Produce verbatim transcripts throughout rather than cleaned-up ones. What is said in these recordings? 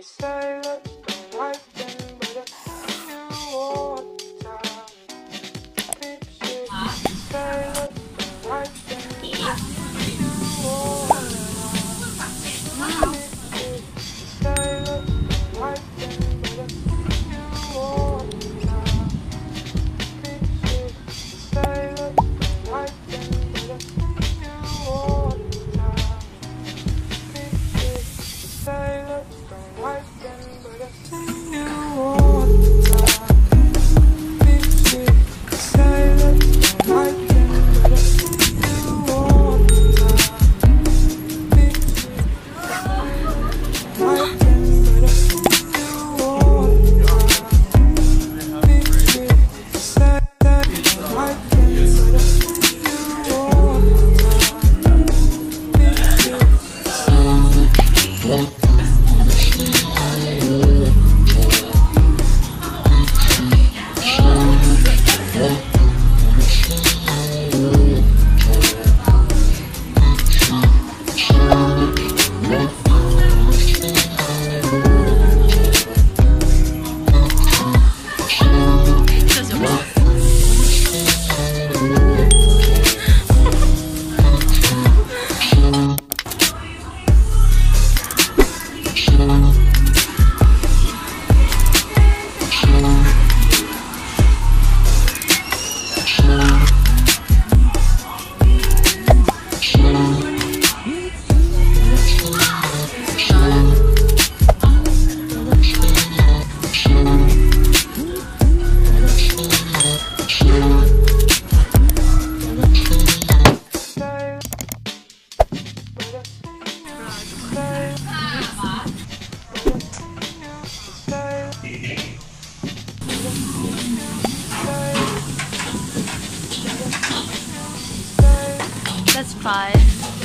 Let's try.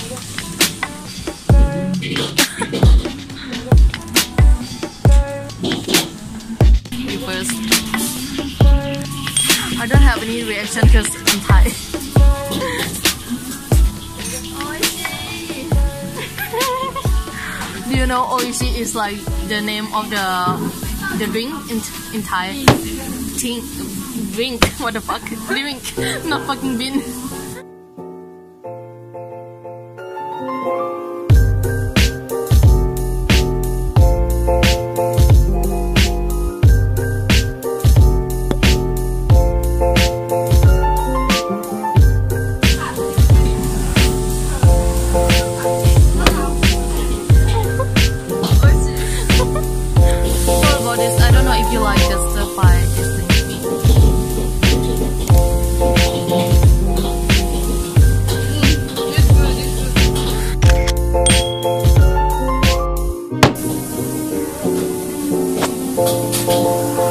You first. I don't have any reaction because I'm Thai. Do you know oishi is like the name of the the drink in in Thai? Think, drink. What the fuck? Drink, not fucking bean. I don't know if you like the stir fry this thing. It's good, it's good.